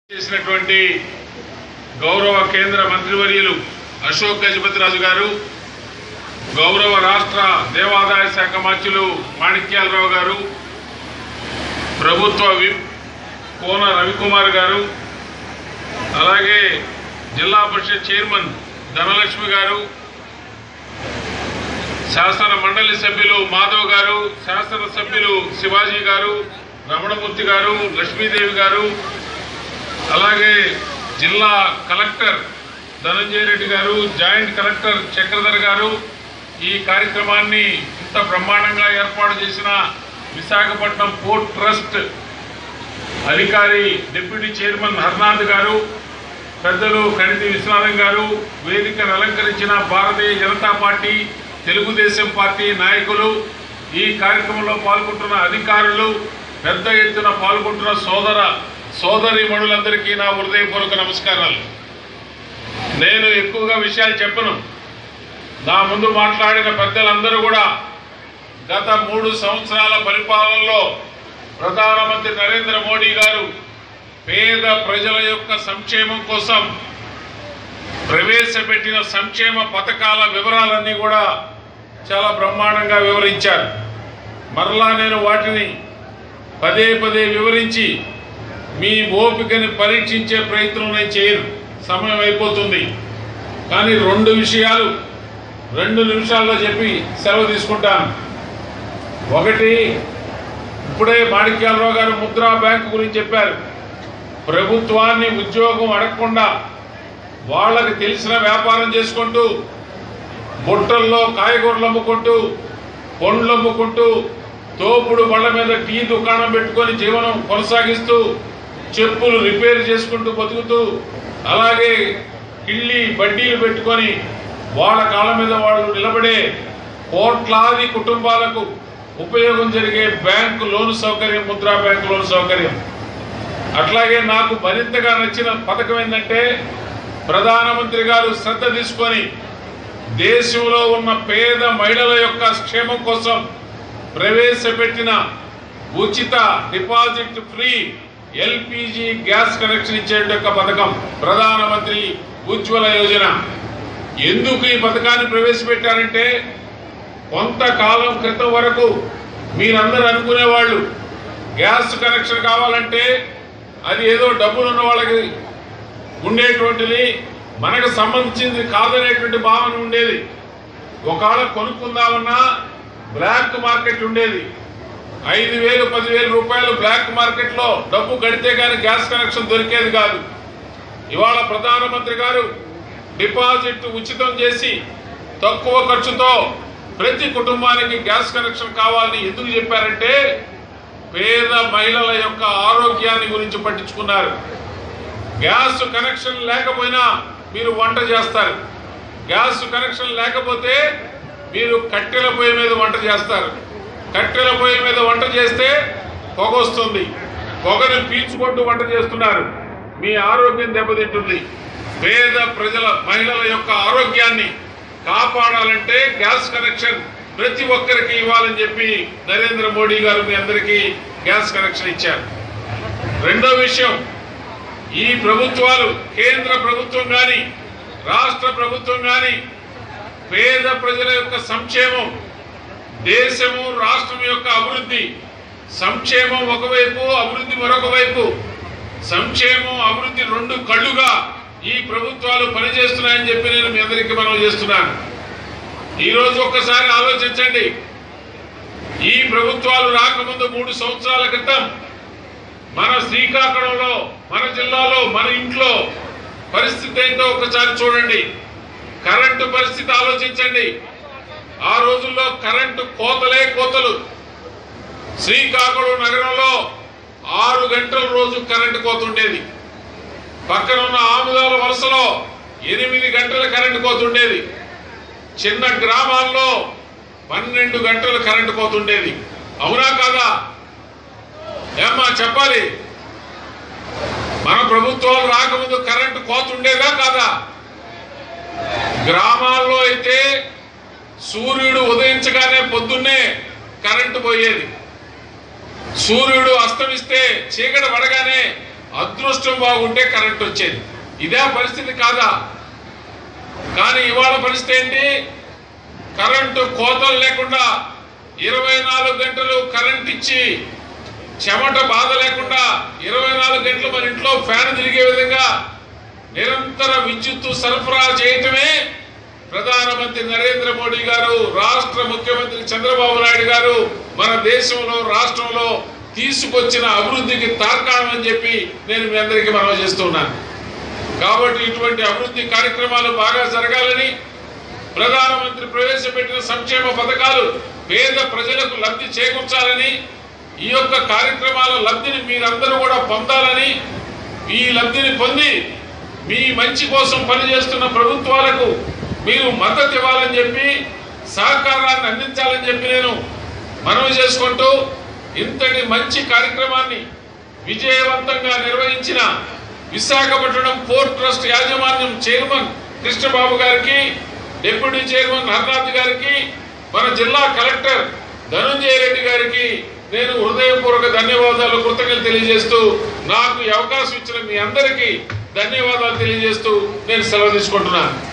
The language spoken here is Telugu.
చేసినటువంటి గౌరవ కేంద్ర మంత్రివర్యులు అశోక్ గజపతిరాజు గారు, గౌరవ రాష్ట్ర దేవాదాయ శాఖ మంత్రులు మాణిక్యాలరావు గారు, ప్రభుత్వ విప్ కోన రవికుమార్ గారు, అలాగే జిల్లా పరిషత్ చైర్మన్ ధనలక్ష్మి గారు, శాసన మండలి సభ్యులు మాధవ్ గారు, శాసన సభ్యులు శివాజీ గారు, రమణమూర్తి గారు, లక్ష్మీదేవి గారు, అలాగే జిల్లా కలెక్టర్ ధనంజయ రెడ్డి గారు, జాయింట్ కలెక్టర్ చక్రధర్ గారు, ఈ కార్యక్రమాన్ని ఇంత బ్రహ్మాండంగా ఏర్పాటు చేసిన విశాఖపట్నం పోర్ట్ ట్రస్ట్ అధికారి డిప్యూటీ చైర్మన్ హర్నాథ్ గారు, పెద్దలు కణితి విశ్వనాథం గారు, వేదికను అలంకరించిన భారతీయ జనతా పార్టీ, తెలుగుదేశం పార్టీ నాయకులు, ఈ కార్యక్రమంలో పాల్గొంటున్న అధికారులు, పెద్ద ఎత్తున పాల్గొంటున్న సోదరీమణులందరికీ నా హృదయపూర్వక నమస్కారాలు. నేను ఎక్కువగా విషయాలు చెప్పను. నా ముందు మాట్లాడిన పెద్దలందరూ కూడా గత 3 సంవత్సరాల పరిపాలనలో ప్రధానమంత్రి నరేంద్ర మోడీ గారు పేద ప్రజల యొక్క సంక్షేమం కోసం ప్రవేశపెట్టిన సంక్షేమ పథకాల వివరాలన్నీ కూడా చాలా బ్రహ్మాండంగా వివరించారు. మరలా నేను వాటిని పదే వివరించి మీ ఓపికని పరీక్షించే ప్రయత్నం నేను చేయను, సమయం అయిపోతుంది. కానీ 2 విషయాలు 2 నిమిషాల్లో చెప్పి సెలవు తీసుకుంటాను. ఒకటి, ఇప్పుడే మాణిక్యాలరావు గారు ముద్రా బ్యాంకు గురించి చెప్పారు. ప్రభుత్వాన్ని ఉద్యోగం అడగకుండా వాళ్ళకి తెలిసిన వ్యాపారం చేసుకుంటూ, బుట్టల్లో కాయగూరలు అమ్ముకుంటూ, పండ్లు అమ్ముకుంటూ, తోపుడు బళ్ళ మీద టీ దుకాణం పెట్టుకొని జీవనం కొనసాగిస్తూ, చెప్పులు రిపేర్ చేసుకుంటూ బతుకుతూ, అలాగే కిళ్ళి బడ్డీలు పెట్టుకొని వాళ్ళ కాళ్ళ మీద వాళ్ళు నిలబడే కోట్లాది కుటుంబాలకు ఉపయోగం జరిగే బ్యాంకు లోను సౌకర్యం, ముద్రా బ్యాంకు లోను సౌకర్యం. అట్లాగే నాకు మరింతగా నచ్చిన పథకం ఏంటంటే, ప్రధానమంత్రి గారు శ్రద్ధ తీసుకొని దేశంలో ఉన్న పేద మహిళల యొక్క క్షేమం కోసం ప్రవేశపెట్టిన ఉచిత deposit free LPG gas connection ఇచ్చే పథకం ప్రధానమంత్రి ఉజ్వల యోజన. ఎందుకు ఈ పథకాన్ని ప్రవేశపెట్టారంటే, కొంతకాలం క్రితం వరకు మీరందరూ అనుకునేవాళ్ళు గ్యాస్ కనెక్షన్ కావాలంటే అది ఏదో డబ్బులు ఉన్న వాళ్ళకి ఉండేటువంటిది, మనకు సంబంధించింది కాదనేటువంటి భావన ఉండేది. ఒకవేళ కొనుక్కుందామన్నా బ్లాక్ మార్కెట్ ఉండేది. 5,000 10,000 రూపాయలు బ్లాక్ మార్కెట్లో డబ్బు కడితే కానీ గ్యాస్ కనెక్షన్ దొరికేది కాదు. ఇవాళ ప్రధానమంత్రి గారు డిపాజిట్ ఉచితం చేసి తక్కువ ఖర్చుతో ప్రతి కుటుంబానికి గ్యాస్ కనెక్షన్ కావాలని ఎందుకు చెప్పారంటే, పేద మహిళల యొక్క ఆరోగ్యాన్ని గురించి పట్టించుకున్నారు. గ్యాస్ కనెక్షన్ లేకపోయినా మీరు వంట చేస్తారు, గ్యాస్ కనెక్షన్ లేకపోతే మీరు కట్టెల పొయ్యి మీద వంట చేస్తారు. కట్టెల పొయ్యి మీద వంట చేస్తే పొగ వస్తుంది, పొగను పీల్చుకుంటూ వంట చేస్తున్నారు, మీ ఆరోగ్యం దెబ్బతింటుంది. పేద మహిళల యొక్క ఆరోగ్యాన్ని కాపాడాలంటే గ్యాస్ కనెక్షన్ ప్రతి ఒక్కరికి ఇవ్వాలని చెప్పి నరేంద్ర మోడీ గారు మీ అందరికీ గ్యాస్ కనెక్షన్ ఇచ్చారు. రెండో విషయం, ఈ ప్రభుత్వాలు, కేంద్ర ప్రభుత్వం కానీ రాష్ట్ర ప్రభుత్వం కానీ పేద ప్రజల యొక్క సంక్షేమం, దేశము రాష్ట్రం యొక్క అభివృద్ధి, సంక్షేమం ఒకవైపు, అభివృద్ధి మరొక వైపు, సంక్షేమం అభివృద్ధి 2 కళ్ళుగా ఈ ప్రభుత్వాలు పనిచేస్తున్నాయని చెప్పి నేను మీ అందరికీ మనవి చేస్తున్నాను. ఈరోజు ఒక్కసారి ఆలోచించండి, ఈ ప్రభుత్వాలు రాకముందు 3 సంవత్సరాల క్రితం మన శ్రీకాకుళంలో, మన జిల్లాలో, మన ఇంట్లో పరిస్థితి ఏంటో ఒకసారి చూడండి. కరెంటు పరిస్థితి ఆలోచించండి. ఆ రోజుల్లో కరెంటు కోతలే కోతలు. శ్రీకాకుళం నగరంలో 6 గంటల రోజు కరెంటు కోత ఉండేది. పక్కన ఉన్న ఆముదాల వలసలో 8 గంటల కరెంటు కోత ఉండేది. చిన్న గ్రామాల్లో 12 గంటల కరెంటు కోత ఉండేది. అవునా కాదా? ఏమ్మా చెప్పాలి. మన ప్రభుత్వాలు రాకముందు కరెంటు కోత ఉండేదా కాదా? గ్రామాల్లో అయితే సూర్యుడు ఉదయించగానే పొద్దున్నే కరెంటు పోయేది. సూర్యుడు అస్తమిస్తే చీకటి పడగానే అదృష్టం బాగుంటే కరెంట్ వచ్చేది. ఇదే పరిస్థితి కాదా? కానీ ఇవాళ పరిస్థితి ఏంటి? కరెంటు కోతలు లేకుండా 24 గంటలు కరెంట్ ఇచ్చి చెమట బాధ లేకుండా 24 గంటలు మన ఇంట్లో ఫ్యాన్ తిరిగే విధంగా నిరంతర విద్యుత్తు సరఫరా చేయటమే ప్రధానమంత్రి నరేంద్ర మోడీ గారు, రాష్ట్ర ముఖ్యమంత్రి చంద్రబాబు నాయుడు గారు మన దేశంలో రాష్ట్రంలో తీసుకొచ్చిన అభివృద్ధికి తార్కాణం అని చెప్పి నేను మీ అందరికీ మనవి చేస్తున్నాను. కాబట్టి ఇటువంటి అభివృద్ధి కార్యక్రమాలు బాగా జరగాలని, ప్రధానమంత్రి ప్రవేశపెట్టిన సంక్షేమ పథకాలు పేద ప్రజలకు లబ్ధి చేకూర్చాలని, ఈ యొక్క కార్యక్రమాల లబ్ధిని మీరందరూ కూడా పొందాలని, ఈ లబ్ధిని పొంది మీ మంచి కోసం పనిచేస్తున్న ప్రభుత్వాలకు మీరు మద్దతు ఇవ్వాలని చెప్పి, సహకారాన్ని అందించాలని చెప్పి నేను మనవి చేసుకుంటూ, ఇంతటి మంచి కార్యక్రమాన్ని విజయవంతంగా నిర్వహించిన విశాఖపట్నం పోర్ట్ ట్రస్ట్ యాజమాన్యం చైర్మన్ కృష్ణబాబు గారికి, డిప్యూటీ చైర్మన్ హర్నాథ్ గారికి, మన జిల్లా కలెక్టర్ ధనుంజయ రెడ్డి గారికి నేను హృదయపూర్వక ధన్యవాదాలు, కృతజ్ఞతలు తెలియజేస్తూ, నాకు ఈ అవకాశం ఇచ్చిన మీ అందరికీ ధన్యవాదాలు తెలియజేస్తూ నేను సెలవు తీసుకుంటున్నాను.